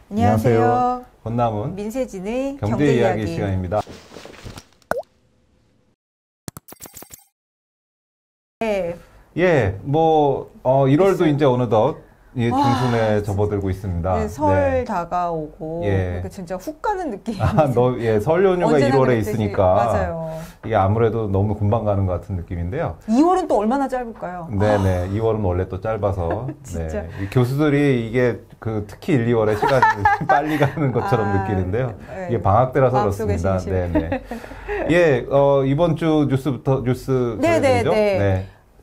안녕하세요. 권남훈 민세진의 경제 이야기 시간입니다. 네. 예, 1월도 이제 어느덧 중순에 접어들고 있습니다. 네, 설 다가오고 진짜 훅 가는 느낌. 설 연휴가 1월에 있으니까 맞아요. 이게 아무래도 너무 금방 가는 것 같은 느낌인데요. 2월은 또 얼마나 짧을까요? 네네, 2월은 원래 또 짧아서 진짜. 교수들이 이게 특히 1, 2월에 시간이 빨리 가는 것처럼 느끼는데요. 이게 방학 때라서 그렇습니다. 네네. 이번 주 뉴스 전해드리죠. 네.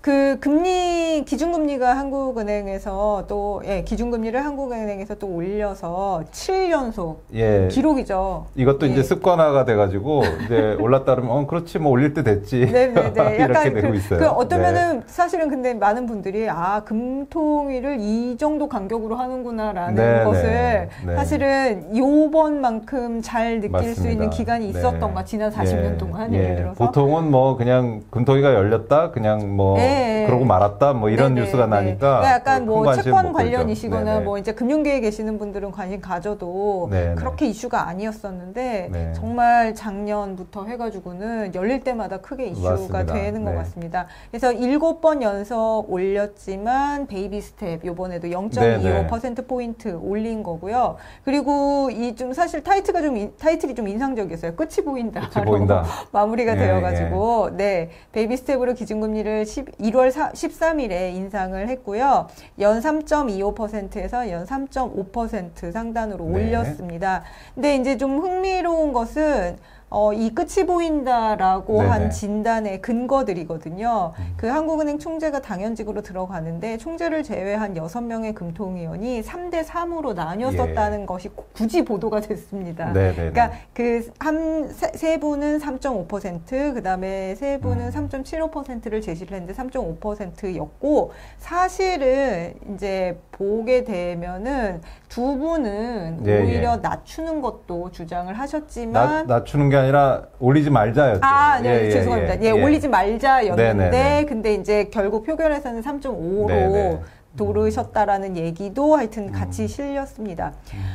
기준금리가 한국은행에서 기준금리를 한국은행에서 또 올려서 7연속 기록이죠. 이것도 이제 습관화가 돼가지고 이제 올랐다 그러면 그렇지 올릴 때 됐지. 네네네. 이렇게 되고 있어요. 어떠면은 사실은 근데 많은 분들이 금통위를 이 정도 간격으로 하는구나라는 것을 사실은 요번만큼 잘 느낄 맞습니다. 수 있는 기간이 있었던가 지난 40년 동안 예를 들어서 보통은 그냥 금통위가 열렸다 그냥 그러고 말았다 이런 뉴스가 나니까 그러니까 약간 채권 관련이시거나 이제 금융계에 계시는 분들은 관심 가져도 그렇게 이슈가 아니었었는데 정말 작년부터 해가지고는 열릴 때마다 크게 이슈가 맞습니다. 되는 것 같습니다. 그래서 7번 연속 올렸지만 베이비 스텝 요번에도 0.25%포인트 올린 거고요. 그리고 사실 타이틀이 좀 인상적이었어요. 끝이 보인다. 마무리가 되어가지고 베이비 스텝으로 기준금리를 1월 13일에 인상을 했고요. 연 3.25%에서 연 3.5% 상단으로 올렸습니다. 근데 이제 좀 흥미로운 것은 이 끝이 보인다라고 한 진단의 근거들이거든요. 한국은행 총재가 당연직으로 들어가는데 총재를 제외한 6명의 금통위원이 3대3으로 나뉘었었다는 것이 굳이 보도가 됐습니다. 그러니까 세 분은 3.5%, 그 다음에 세 분은 3.75%를 제시를 했는데 3.5%였고 사실은 이제 보게 되면은 두 분은 오히려 낮추는 것도 주장을 하셨지만 낮추는 게 아니라 올리지 말자였죠. 죄송합니다. 올리지 말자였는데 근데 이제 결국 표결에서는 3.5로 도르셨다라는 얘기도 하여튼 같이 실렸습니다.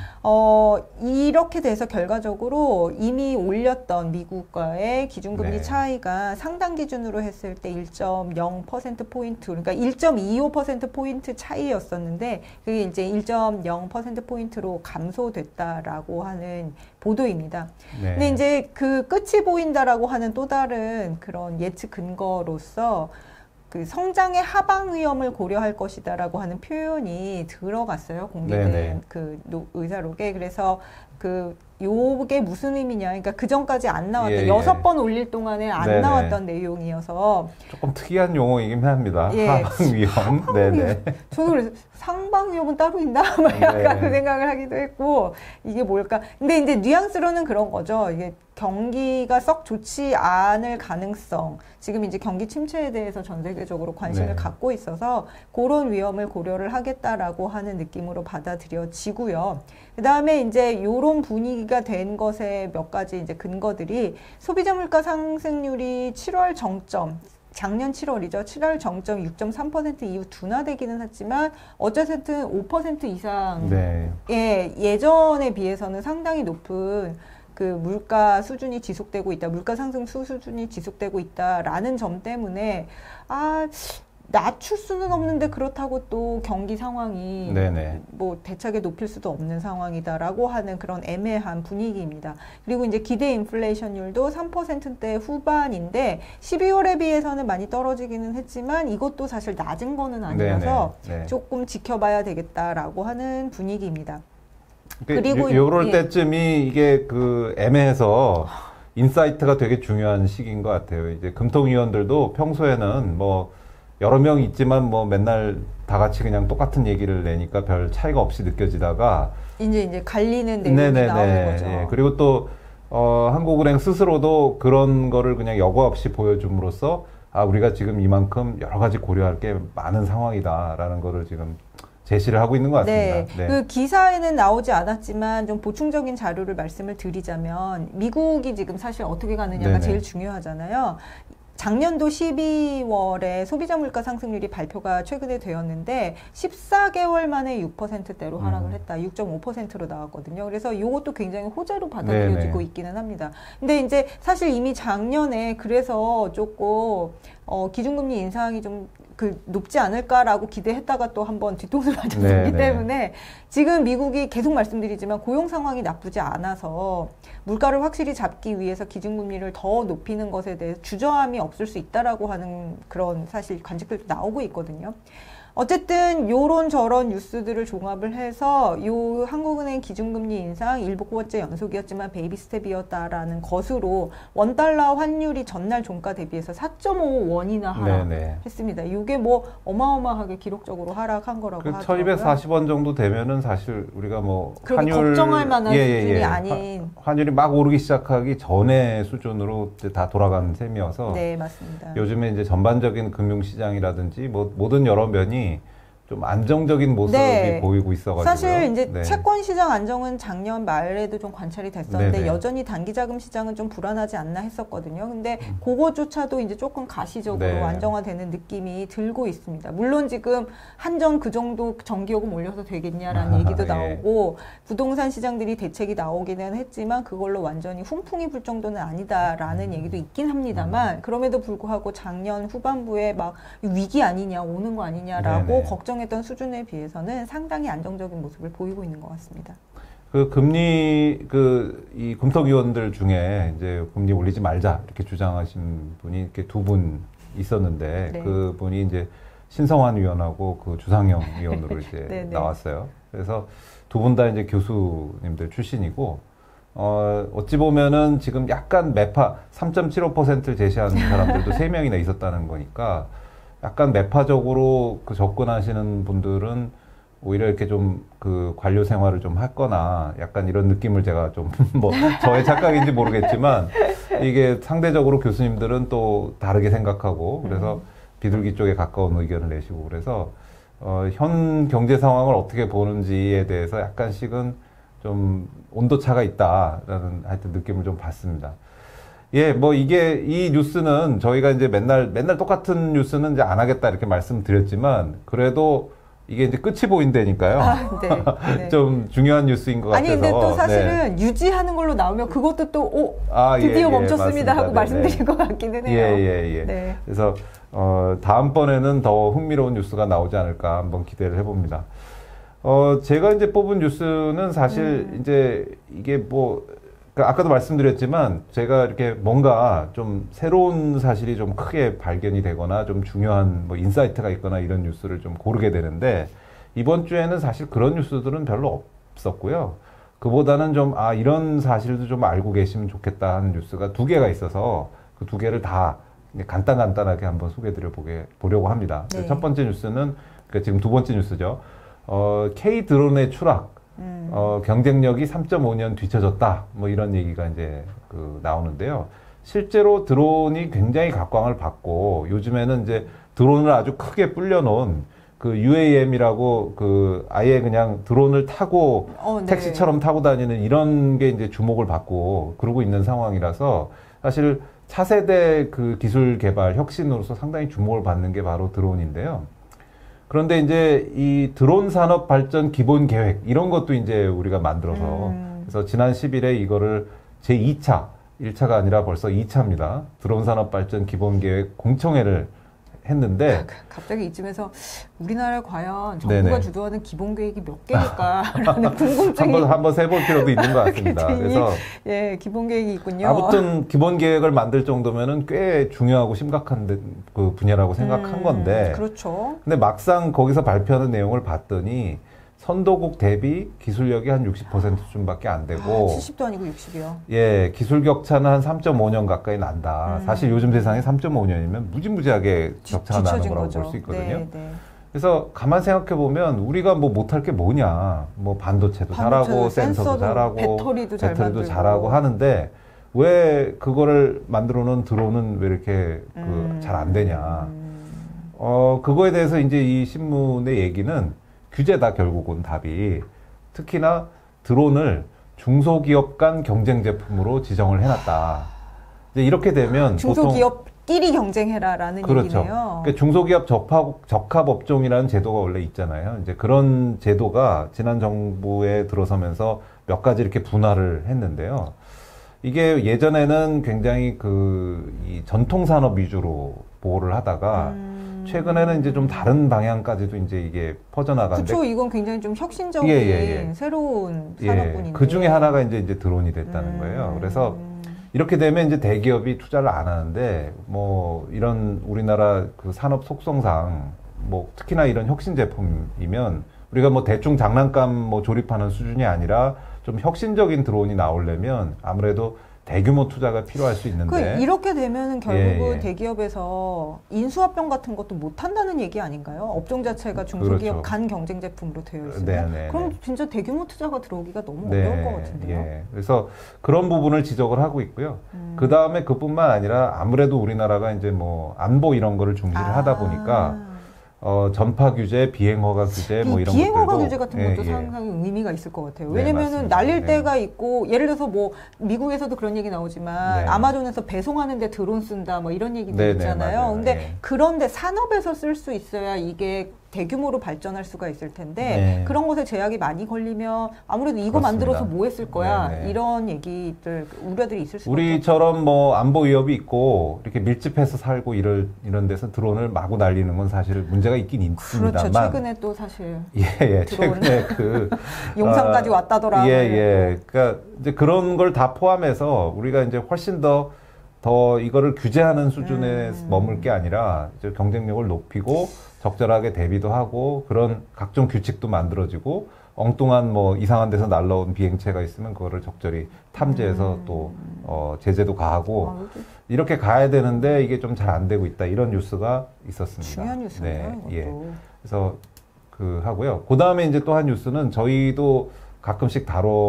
이렇게 돼서 결과적으로 이미 올렸던 미국과의 기준금리 차이가 상당 기준으로 했을 때 1.0%포인트, 그러니까 1.25%포인트 차이였었는데 그게 이제 1.0%포인트로 감소됐다라고 하는 보도입니다. 근데 이제 끝이 보인다라고 하는 또 다른 그런 예측 근거로서 성장의 하방 위험을 고려할 것이다라고 하는 표현이 들어갔어요. 공개된 의사록에. 그래서 요게 무슨 의미냐. 그러니까 그 전까지 안 나왔던 6번 올릴 동안에 안 나왔던 내용이어서 조금 특이한 용어이긴 합니다. 하방 위험. 저도 그래서 상방 위험은 따로 있나? 약간 그 생각을 하기도 했고 이게 뭘까? 근데 이제 뉘앙스로는 그런 거죠. 이게 경기가 썩 좋지 않을 가능성. 지금 이제 경기 침체에 대해서 전 세계적으로 관심을 갖고 있어서 그런 위험을 고려를 하겠다라고 하는 느낌으로 받아들여지고요. 그 다음에 이제 요런 분위기가 된 것에 몇 가지 이제 근거들이 소비자 물가 상승률이 7월 정점, 작년 7월이죠. 7월 정점 6.3% 이후 둔화되기는 했지만 어쨌든 5% 이상 예전에 비해서는 상당히 높은 물가 수준이 지속되고 있다. 물가 상승 수준이 지속되고 있다라는 점 때문에 낮출 수는 없는데 그렇다고 또 경기 상황이 대차게 높일 수도 없는 상황이다라고 하는 그런 애매한 분위기입니다. 그리고 이제 기대 인플레이션율도 3%대 후반인데 12월에 비해서는 많이 떨어지기는 했지만 이것도 사실 낮은 거는 아니라서 조금 지켜봐야 되겠다라고 하는 분위기입니다. 그리고 요럴 때쯤이 이게 애매해서 인사이트가 되게 중요한 시기인 것 같아요. 이제 금통위원들도 평소에는 여러 명 있지만 맨날 다 같이 그냥 똑같은 얘기를 내니까 별 차이가 없이 느껴지다가 이제 갈리는 내용이 나오는 거죠. 그리고 또 한국은행 스스로도 그런 거를 그냥 여과 없이 보여줌으로써 우리가 지금 이만큼 여러 가지 고려할 게 많은 상황이다라는 거를 지금 제시를 하고 있는 것 같습니다. 그 기사에는 나오지 않았지만 좀 보충적인 자료를 말씀을 드리자면 미국이 지금 사실 어떻게 가느냐가 제일 중요하잖아요. 작년도 12월에 소비자 물가 상승률이 발표가 최근에 되었는데 14개월 만에 6%대로 하락을 했다. 6.5%로 나왔거든요. 그래서 이것도 굉장히 호재로 받아들여지고 네네. 있기는 합니다. 근데 이제 사실 이미 작년에 그래서 조금 기준금리 인상이 좀 높지 않을까라고 기대했다가 또 한번 뒤통수를 맞았기 네네. 때문에 지금 미국이 계속 말씀드리지만 고용 상황이 나쁘지 않아서 물가를 확실히 잡기 위해서 기준금리를 더 높이는 것에 대해 주저함이 없을 수 있다라고 하는 그런 사실 관측들도 나오고 있거든요. 어쨌든 요런 저런 뉴스들을 종합을 해서 요 한국은행 기준금리 인상 7번째 연속이었지만 베이비 스텝이었다라는 것으로 원달러 환율이 전날 종가 대비해서 4.5원이나 하락했습니다. 이게 뭐 어마어마하게 기록적으로 하락한 거라고 하더라고요. 1240원 정도 되면은 사실 우리가 뭐 환율 걱정할 만한 수준이 아닌 환율이 막 오르기 시작하기 전에 수준으로 이제 다 돌아간 셈이어서 네, 맞습니다. 요즘에 이제 전반적인 금융시장이라든지 뭐 모든 여러 면이 좀 안정적인 모습이 네. 보이고 있어가지고 사실 이제 네. 채권 시장 안정은 작년 말에도 좀 관찰이 됐었는데 네네. 여전히 단기 자금 시장은 좀 불안하지 않나 했었거든요. 근데 그거조차도 이제 조금 가시적으로 네. 안정화되는 느낌이 들고 있습니다. 물론 지금 한정 그 정도 전기요금 올려서 되겠냐라는 얘기도 나오고 부동산 시장들이 대책이 나오기는 했지만 그걸로 완전히 훈풍이 불 정도는 아니다라는 얘기도 있긴 합니다만 그럼에도 불구하고 작년 후반부에 막 위기 아니냐 오는 거 아니냐라고 네네. 걱정했던 수준에 비해서는 상당히 안정적인 모습을 보이고 있는 것 같습니다. 이 금통위원들 중에 이제 금리 올리지 말자 이렇게 주장하신 분이 이렇게 두 분 있었는데 네. 그 분이 이제 신성환 위원하고 그 주상영 위원으로 이제 네, 네. 나왔어요. 그래서 두 분 다 이제 교수님들 출신이고 어찌 보면은 지금 약간 매파 3.75%를 제시하는 사람들도 3명이나 있었다는 거니까 약간 매파적으로 그 접근하시는 분들은 오히려 이렇게 좀 그 관료 생활을 좀 했거나 약간 이런 느낌을 제가 좀 뭐 저의 착각인지 모르겠지만 이게 상대적으로 교수님들은 또 다르게 생각하고 그래서 비둘기 쪽에 가까운 의견을 내시고 그래서 현 경제 상황을 어떻게 보는지에 대해서 약간씩은 좀 온도차가 있다라는 하여튼 느낌을 좀 받습니다. 예, 뭐 이게 이 뉴스는 저희가 이제 맨날 똑같은 뉴스는 이제 안 하겠다 이렇게 말씀드렸지만 그래도 이게 이제 끝이 보인다니까요. 네, 네. 좀 중요한 뉴스인 것 같아서. 아니 근데 또 사실은 유지하는 걸로 나오면 그것도 또 드디어 멈췄습니다 하고 말씀드릴 것 같기는 해요. 예. 네. 그래서 다음번에는 더 흥미로운 뉴스가 나오지 않을까 한번 기대를 해봅니다. 제가 이제 뽑은 뉴스는 사실 이제 이게 뭐 아까도 말씀드렸지만 제가 이렇게 뭔가 좀 새로운 사실이 좀 크게 발견이 되거나 좀 중요한 뭐 인사이트가 있거나 이런 뉴스를 좀 고르게 되는데 이번 주에는 사실 그런 뉴스들은 별로 없었고요. 그보다는 좀 이런 사실도 좀 알고 계시면 좋겠다 하는 뉴스가 2개가 있어서 그 2개를 다 간단하게 한번 소개해드려 보려고 합니다. 네. 첫 번째 뉴스는 그러니까 지금 2번째 뉴스죠. K 드론의 추락. 경쟁력이 3.5년 뒤처졌다. 뭐 이런 얘기가 이제 나오는데요. 실제로 드론이 굉장히 각광을 받고 요즘에는 이제 드론을 아주 크게 불려놓은 그 UAM이라고 아예 그냥 드론을 타고 네. 택시처럼 타고 다니는 이런 게 이제 주목을 받고 그러고 있는 상황이라서 사실 차세대 그 기술 개발 혁신으로서 상당히 주목을 받는 게 바로 드론인데요. 그런데 이제 이 드론 산업 발전 기본 계획 이런 것도 이제 우리가 만들어서 그래서 지난 10일에 이거를 제2차, 1차가 아니라 벌써 2차입니다. 드론 산업 발전 기본 계획 공청회를 했는데 갑자기 이쯤에서 우리나라 과연 정부가 네네. 주도하는 기본 계획이 몇 개일까라는 궁금증이 한번 세볼 필요도 있는 것 같습니다. 그래서 예, 기본 계획이 있군요. 아무튼 기본 계획을 만들 정도면은 꽤 중요하고 심각한 그 분야라고 생각한 건데. 그렇죠. 근데 막상 거기서 발표하는 내용을 봤더니 선도국 대비 기술력이 한 60% 수준밖에 안 되고 70도 아니고 60이요. 예, 기술 격차는 한 3.5년 가까이 난다. 사실 요즘 세상에 3.5년이면 무지무지하게 격차가 나는 거라고 볼 수 있거든요. 네. 그래서 가만 생각해 보면 우리가 뭐 못할 게 뭐냐. 뭐 반도체도 잘하고 센서도 잘하고 배터리도 잘하고 하는데 왜 그거를 만들어 놓은 드론은 왜 이렇게 잘 안 되냐. 그거에 대해서 이제 이 신문의 얘기는 규제다 결국은 답이. 특히나 드론을 중소기업 간 경쟁 제품으로 지정을 해놨다. 이제 이렇게 되면 중소기업끼리 끼리 경쟁해라라는 그렇죠. 얘기네요. 그러니까 중소기업 적합업종이라는 제도가 원래 있잖아요. 이제 그런 제도가 지난 정부에 들어서면서 몇 가지 이렇게 분화를 했는데요. 이게 예전에는 굉장히 이 전통산업 위주로 보호를 하다가 최근에는 이제 좀 다른 방향까지도 이제 이게 퍼져나가는데. 그렇죠. 이건 굉장히 좀 혁신적인 새로운 산업군인데. 그 중에 하나가 이제 드론이 됐다는 거예요. 그래서 이렇게 되면 이제 대기업이 투자를 안 하는데 뭐 이런 우리나라 그 산업 속성상 뭐 특히나 이런 혁신 제품이면 우리가 뭐 대충 장난감 뭐 조립하는 수준이 아니라 좀 혁신적인 드론이 나오려면 아무래도 대규모 투자가 필요할 수 있는데 이렇게 되면은 결국은 대기업에서 인수합병 같은 것도 못 한다는 얘기 아닌가요? 업종 자체가 중소기업 그렇죠. 간 경쟁 제품으로 되어 있으면 그럼 진짜 대규모 투자가 들어오기가 너무 어려울 것 같은데요. 그래서 그런 부분을 지적을 하고 있고요. 그 다음에 그뿐만 아니라 아무래도 우리나라가 이제 뭐 안보 이런 거를 중시를 하다 보니까 전파 규제, 비행 허가 규제 뭐 이런 비행 허가 것들도 규제 같은 것도 상당히 의미가 있을 것 같아요. 네, 왜냐면은 맞습니다. 날릴 때가 있고 예를 들어서 뭐 미국에서도 그런 얘기 나오지만 아마존에서 배송하는데 드론 쓴다 뭐 이런 얘기도 있잖아요. 맞아요. 근데 그런데 산업에서 쓸 수 있어야 이게 대규모로 발전할 수가 있을 텐데 그런 것에 제약이 많이 걸리면 아무래도 이거 그렇습니다. 만들어서 뭐 했을 거야 이런 얘기들 우려들이 있을 수밖에 우리처럼 뭐 안보 위협이 있고 이렇게 밀집해서 살고 이런 데서 드론을 마구 날리는 건 사실 문제가 있긴 있습니다만 그렇죠. 최근에 또 사실 최근에 용산까지 왔다더라. 그러니까 이제 그런 걸 다 포함해서 우리가 이제 훨씬 더 이거를 규제하는 수준에 머물 게 아니라 이제 경쟁력을 높이고 적절하게 대비도 하고 그런 각종 규칙도 만들어지고 엉뚱한 뭐 이상한 데서 날라온 비행체가 있으면 그거를 적절히 탐지해서 또 제재도 가하고 이렇게 가야 되는데 이게 좀 잘 안 되고 있다 이런 뉴스가 있었습니다. 중요한 뉴스네요. 그래서 하고요. 그 다음에 이제 또 한 뉴스는 저희도 가끔씩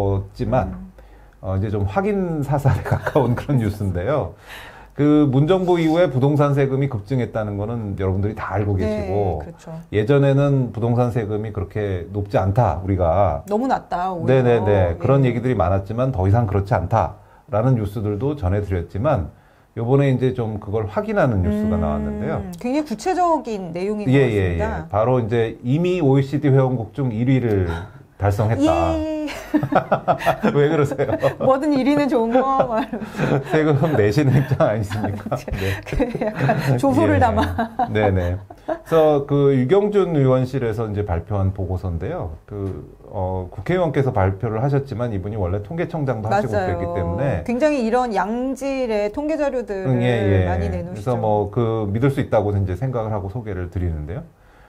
다뤘지만 이제 좀 확인 사살에 가까운 그런 뉴스인데요. 그 문정부 이후에 부동산 세금이 급증했다는 거는 여러분들이 다 알고 계시고 그렇죠. 예전에는 부동산 세금이 그렇게 높지 않다 우리가 너무 낮다 오히려. 그런 얘기들이 많았지만 더 이상 그렇지 않다라는 뉴스들도 전해드렸지만 요번에 이제 좀 그걸 확인하는 뉴스가 나왔는데요. 굉장히 구체적인 내용인 것 같습니다. 바로 이제 이미 OECD 회원국 중 1위를 달성했다. 왜 그러세요? 뭐든 1위는 좋은 거. 세금 내시는 입장 아니십니까? 약간 조소를 담아. 네네. 그래서 그 유경준 의원실에서 이제 발표한 보고서인데요. 국회의원께서 발표를 하셨지만 이분이 원래 통계청장도 하시고 그랬기 때문에 굉장히 이런 양질의 통계 자료들을 많이 내놓으시죠. 그래서 뭐 믿을 수 있다고 이제 생각을 하고 소개를 드리는데요.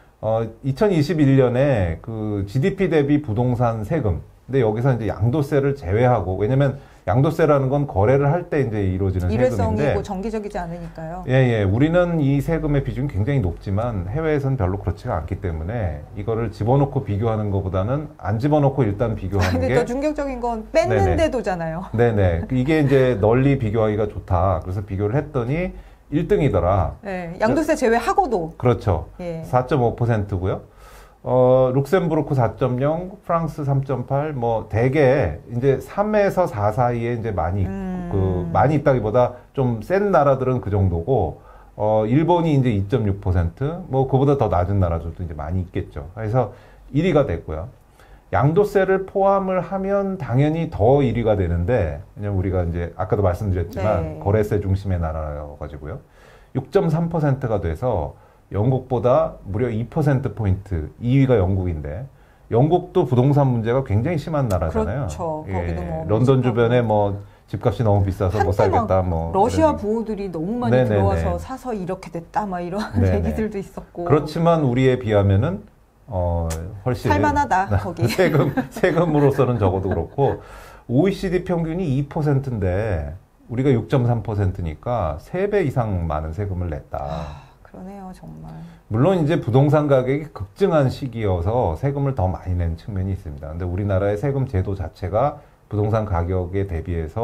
2021년에 그 GDP 대비 부동산 세금. 근데 여기서 이제 양도세를 제외하고, 왜냐면 양도세라는 건 거래를 할 때 이제 이루어지는 일회성이고 세금인데. 정기적이지 않으니까요. 우리는 이 세금의 비중이 굉장히 높지만 해외에서는 별로 그렇지가 않기 때문에 이거를 집어넣고 비교하는 것보다는 안 집어넣고 일단 비교하는 게. 근데 더 충격적인 건 뺐는데도잖아요. 이게 이제 널리 비교하기가 좋다. 그래서 비교를 했더니 1등이더라. 양도세 제외하고도. 그렇죠. 4.5%고요. 룩셈부르크 4.0, 프랑스 3.8, 뭐 대개 이제 3에서 4 사이에 이제 많이 많이 있다기보다 좀 센 나라들은 그 정도고 일본이 이제 2.6%, 뭐 그보다 더 낮은 나라들도 이제 많이 있겠죠. 그래서 1위가 됐고요. 양도세를 포함을 하면 당연히 더 1위가 되는데, 왜냐면 우리가 이제 아까도 말씀드렸지만 거래세 중심의 나라여가지고요. 6.3%가 돼서 영국보다 무려 2%포인트 2위가 영국인데, 영국도 부동산 문제가 굉장히 심한 나라잖아요. 그렇죠. 거기도 뭐 런던 주변에 뭐 집값이 너무 비싸서 못 살겠다. 뭐 러시아 부호들이 너무 많이 들어와서 사서 이렇게 됐다. 막 이런 얘기들도 있었고. 그렇지만 우리에 비하면은 훨씬 살만하다. 거기 세금으로서는 적어도 그렇고 OECD 평균이 2%인데 우리가 6.3%니까 3배 이상 많은 세금을 냈다. 그러네요, 정말. 물론 이제 부동산 가격이 급증한 시기여서 세금을 더 많이 낸 측면이 있습니다. 근데 우리나라의 세금 제도 자체가 부동산 가격에 대비해서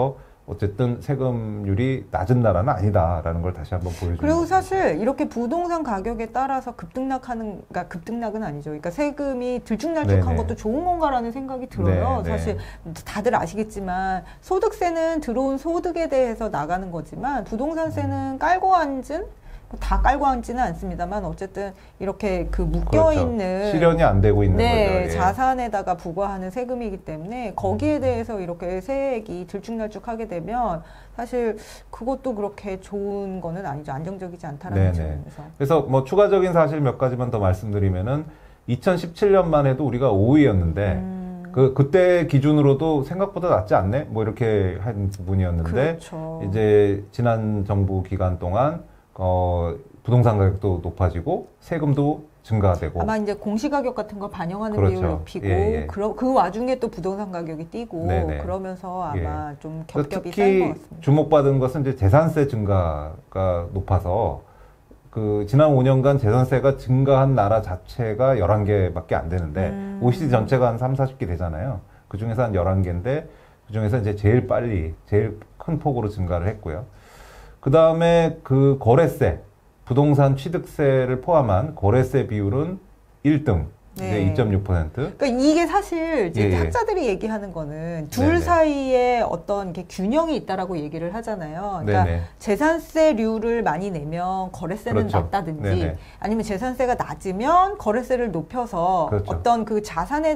어쨌든 세금률이 낮은 나라는 아니다라는 걸 다시 한번 보여주는 그리고 거죠. 사실 이렇게 부동산 가격에 따라서 그러니까 급등락은 아니죠. 그러니까 세금이 들쭉날쭉한 네네. 것도 좋은 건가라는 생각이 들어요. 네네. 사실 다들 아시겠지만 소득세는 들어온 소득에 대해서 나가는 거지만 부동산세는 깔고 앉은 다 깔고 앉지는 않습니다만 어쨌든 이렇게 그 묶여있는 그렇죠. 실현이 안 되고 있는 네, 거죠. 예. 자산에다가 부과하는 세금이기 때문에 거기에 대해서 이렇게 세액이 들쭉날쭉하게 되면 사실 그것도 그렇게 좋은 거는 아니죠. 안정적이지 않다라는 네네. 점에서. 그래서 뭐 추가적인 사실 몇 가지만 더 말씀드리면은 2017년만 해도 우리가 5위였는데 그때 기준으로도 생각보다 낫지 않네? 뭐 이렇게 한 부분이었는데 그렇죠. 이제 지난 정부 기간 동안 부동산 가격도 높아지고 세금도 증가되고 아마 이제 공시가격 같은 거 반영하는 그렇죠. 비율 높이고 예, 예. 그 와중에 또 부동산 가격이 뛰고 네네. 그러면서 아마 좀 겹겹이 쌓인 것 특히 같습니다. 주목받은 것은 이제 재산세 증가가 높아서 그 지난 5년간 재산세가 증가한 나라 자체가 11개밖에 안 되는데 OECD 전체가 한 3, 40개 되잖아요. 그 중에서 한 11개인데 그 중에서 이제 제일 큰 폭으로 증가를 했고요. 그 다음에 그 거래세, 부동산 취득세를 포함한 거래세 비율은 1등, 네. 이제 2.6%. 그러니까 이게 사실 이제 예, 예. 학자들이 얘기하는 거는 둘 네네. 사이에 어떤 이렇게 균형이 있다라고 얘기를 하잖아요. 그러니까 네네. 재산세류를 많이 내면 거래세는 그렇죠. 낮다든지 네네. 아니면 재산세가 낮으면 거래세를 높여서 그렇죠. 어떤 그 자산에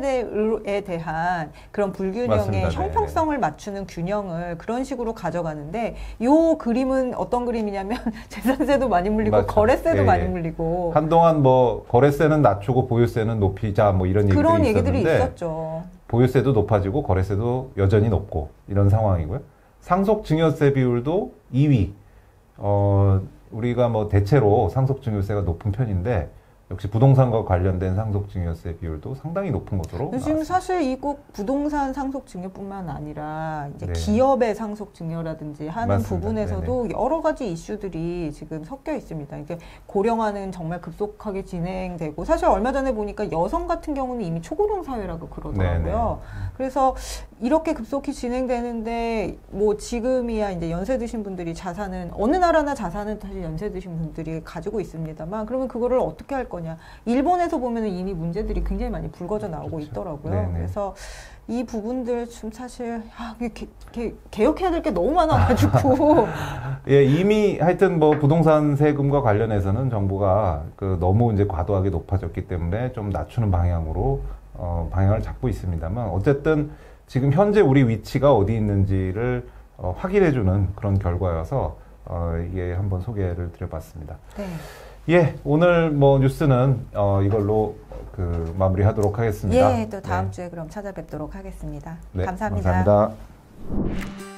대한 그런 불균형의 맞습니다. 형평성을 맞추는 균형을 그런 식으로 가져가는데 요 그림은 어떤 그림이냐면 재산세도 많이 물리고 맞죠. 거래세도 예, 많이 예. 물리고 한동안 뭐 거래세는 낮추고 보유세는 높이자 뭐 이런 그런 얘기들이 얘기들이 있었는데 있었죠. 보유세도 높아지고 거래세도 여전히 높고 이런 상황이고요. 상속증여세 비율도 2위. 우리가 뭐 대체로 상속증여세가 높은 편인데 역시 부동산과 관련된 상속증여세 비율도 상당히 높은 것으로 지금 나왔습니다. 사실 이 꼭 부동산 상속증여뿐만 아니라 이제 네. 기업의 상속증여라든지 하는 맞습니다. 부분에서도 여러 가지 이슈들이 지금 섞여 있습니다. 이제 고령화는 정말 급속하게 진행되고 사실 얼마 전에 보니까 여성 같은 경우는 이미 초고령 사회라고 그러더라고요. 그래서 이렇게 급속히 진행되는데 뭐 지금이야 이제 연세 드신 분들이 자산은 어느 나라나 자산은 사실 연세 드신 분들이 가지고 있습니다만 그러면 그거를 어떻게 할 거냐? 일본에서 보면은 이미 문제들이 굉장히 많이 불거져 나오고 그렇죠. 있더라고요. 네네. 그래서 이 부분들 좀 사실 개혁해야 될 게 너무 많아가지고 예, 이미 하여튼 뭐 부동산 세금과 관련해서는 정부가 그 너무 이제 과도하게 높아졌기 때문에 좀 낮추는 방향으로 방향을 잡고 있습니다만 어쨌든 지금 현재 우리 위치가 어디 있는지를 확인해주는 그런 결과여서 이게 한번 소개를 드려봤습니다. 네. 예, 오늘 뭐 뉴스는 이걸로 그 마무리하도록 하겠습니다. 예, 또 다음 주에 그럼 찾아뵙도록 하겠습니다. 네, 감사합니다. 감사합니다.